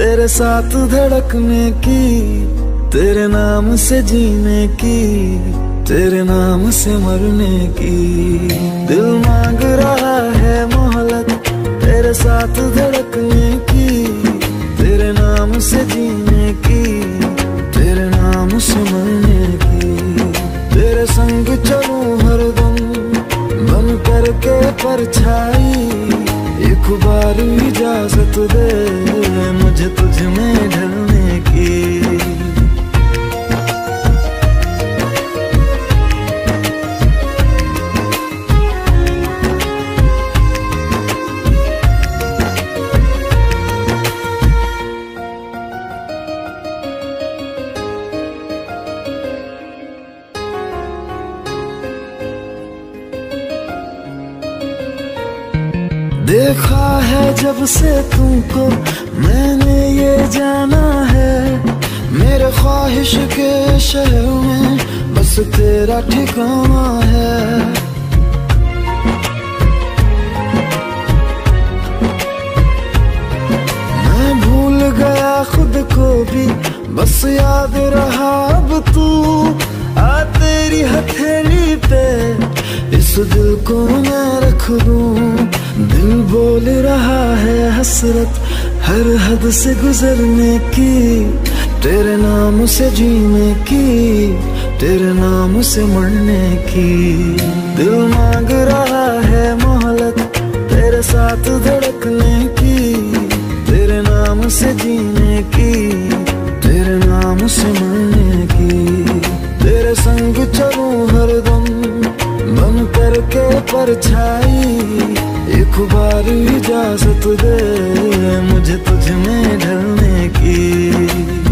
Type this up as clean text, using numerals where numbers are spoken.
तेरे साथ धड़कने की, तेरे नाम से जीने की, तेरे नाम से मरने की। दिल मांग रहा है मोहब्बत तेरे साथ धड़कने की, तेरे नाम से जीने की, तेरे नाम से मरने की। तेरे संग चलूं हरदम बन करके परछाई, एक बार इजाजत दे मुझे तुझ में ढलने की। देखा है जब से तुमको मैंने ये जाना है, मेरे ख्वाहिश के शहर में बस तेरा ठिकाना है। मैं भूल गया खुद को भी, बस याद रहा अब तू। आ तेरी हथेली पे इस दिल को मैं रख दूं। दिल बोल रहा है हसरत हर हद से गुजरने की, तेरे नाम से जीने की, तेरे नाम से मरने की। दिल मांग रहा है मोहब्बत तेरे साथ धड़कने की, तेरे नाम से जीने की, तेरे नाम से मरने की। तेरे संग चलूं हरदम बन करके परछाई, एक बार इजाजत दे मुझे तुझ में ढलने की।